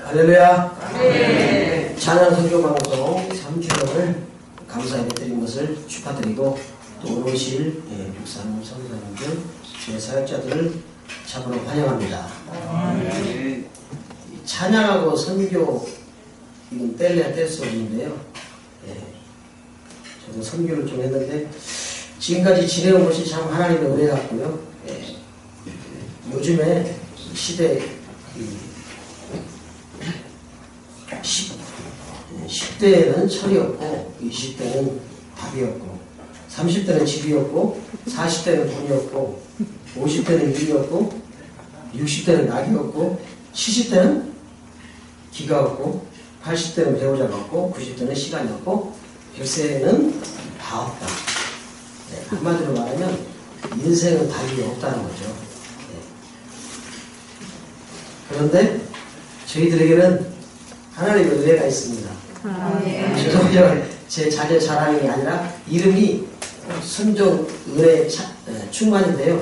할렐루야. 네. 찬양 선교 방송 3주년을 감사에 드린 것을 축하드리고 또 오실 육사님 성도님들 제 사역자들을 참으로 환영합니다. 네. 찬양하고 선교 이건 뗄래야 뗄 수 없는데요. 저도 선교를 좀 했는데 지금까지 지내온 것이 참 하나님의 은혜 같고요. 요즘에 시대 10대에는 철이 없고 20대는 답이 없고 30대는 집이 없고 40대는 돈이 없고 50대는 일이 없고 60대는 낙이 없고 70대는 기가 없고 80대는 배우자가 없고 90대는 시간이 없고 100세는 다 없다. 한마디로 말하면 인생은 답이 없다는 거죠. 그런데 저희들에게는 하나님의 은혜가 있습니다. 죄송해요. 제 자녀 자랑이 아니라 이름이 순종 은혜 충만인데요.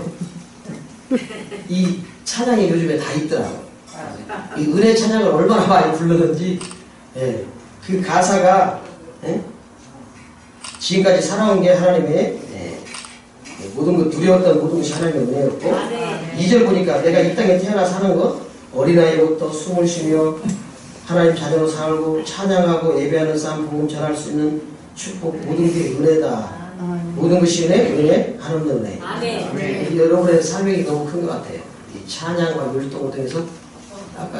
이 찬양이 요즘에 다 있더라고요. 이 은혜 찬양을 얼마나 많이 부르는지 그 가사가 지금까지 살아온 게 하나님의 모든 것 두려웠던 모든 것이 하나님의 은혜였고 2절 보니까 내가 이 땅에 태어나 사는 것 어린아이로부터 숨을 쉬며 하나님 자녀로 살고 찬양하고 예배하는 삶 복음 전할 수 있는 축복 모든 게 은혜다. 모든 것이 은혜 한없는 은혜. 여러분의 삶이 너무 큰 것 같아요. 이 찬양과 율동을 통해서 아까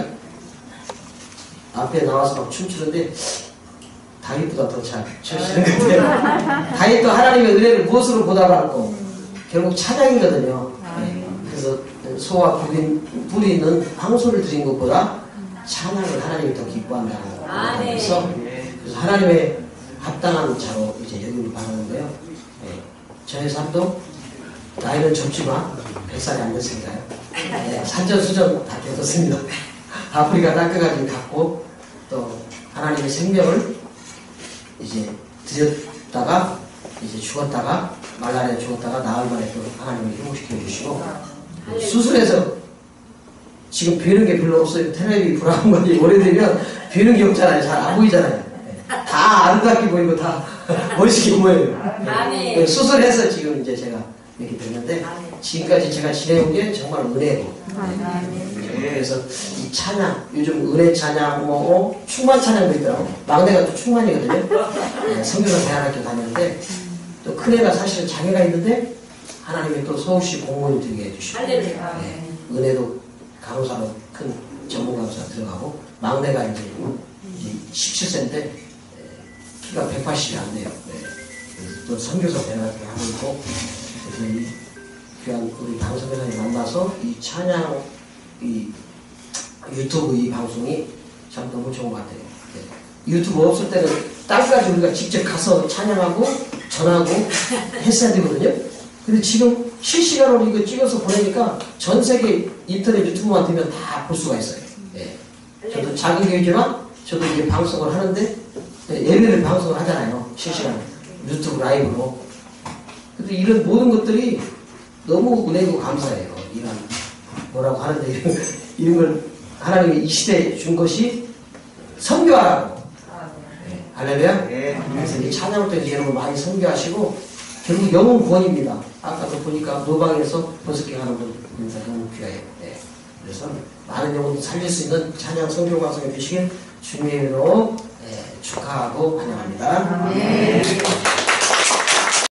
앞에 나와서 막 춤추는데 다윗보다 더 잘 춤추는 것 같아요. 다윗도 하나님의 은혜를 무엇으로 보답하고 결국 찬양이거든요. 그래서 소와 뿔이 있는 황소를 드린 것보다 찬양을 하나님이 더 기뻐한다는 거. 그래서 하나님의 합당한 자로 이제 여기를 바라는데요. 저의 삶도 나이는 젊지만 100살이 안 됐으니까요. 산전수전 다 겪었습니다. 아프리카 땅끝까지 갔고 또 하나님의 생명을 이제 드렸다가 이제 죽었다가 말라리아 죽었다가 나흘 만에 또 하나님을 회복시켜 주시고 수술해서 지금 뵈는 게 별로 없어요. 텔레비 불안한 건지 오래되면 뵈는 게 없잖아요. 잘 안 보이잖아요. 다 아름답게 보이고 다 멋있게 보여요. 수술해서 지금 이제 제가 이렇게 됐는데 지금까지 제가 지내온 게 정말 은혜고 그래서 이 찬양 요즘 은혜 찬양 뭐 충만 찬양도 있더라고. 막내가 또 충만이거든요. 성교사 대안학교 다녔는데 또 큰애가 사실은 장애가 있는데 하나님이 또 서울시 공무원이 되게 해주시고 은혜도 간호사로 큰 전문 간호사 들어가고 막내가 이제 17세인데 키가 180이 안 돼요. 그래서 또 선교사 대안학교 하고 있고 그래서 이 귀한 우리 강선교사님 만나서 이 찬양 이 유튜브 이 방송이 참 너무 좋은 것 같아요. 유튜브 없을 때는 땅까지 우리가 직접 가서 찬양하고 전하고 했어야 되거든요. 근데 지금 실시간으로 이거 찍어서 보내니까 전 세계 인터넷 유튜브만 되면 다 볼 수가 있어요. 저도 작은 교회지만 저도 이게 방송을 하는데 예배를 방송을 하잖아요. 실시간 유튜브 라이브로. 근데 이런 모든 것들이 너무 은혜고 감사해요. 이런 뭐라고 하는데 이런 걸 하나님이 이 시대에 준 것이 선교하라고. 할렐루야. 그래서 이 찬양을 통해서 여러분 많이 선교하시고 결국 영혼 구원입니다. 아까도 보니까 노방에서 버스킹하는 분 너무 귀해요. 그래서 많은 영혼을 살릴 수 있는 찬양 선교 방송이 되시길 주님의 이름으로 축하하고 환영합니다.